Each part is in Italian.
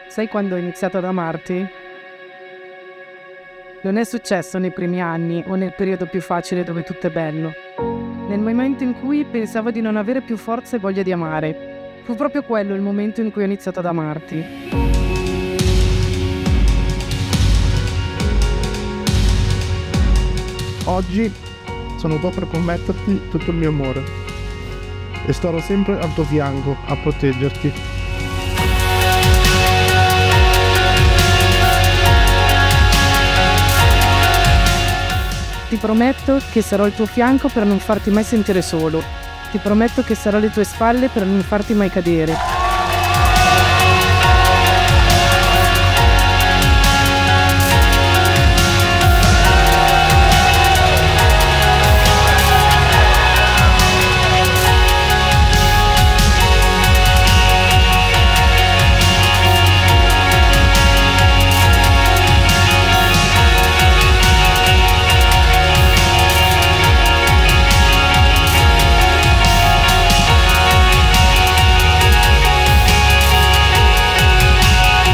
Sai quando ho iniziato ad amarti? Non è successo nei primi anni o nel periodo più facile dove tutto è bello. Nel momento in cui pensavo di non avere più forza e voglia di amare. Fu proprio quello il momento in cui ho iniziato ad amarti. Oggi sono qua per prometterti tutto il mio amore e starò sempre al tuo fianco a proteggerti. Ti prometto che sarò al tuo fianco per non farti mai sentire solo. Ti prometto che sarò alle tue spalle per non farti mai cadere.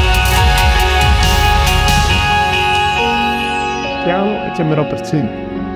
Ti amo e ti amerò per sempre.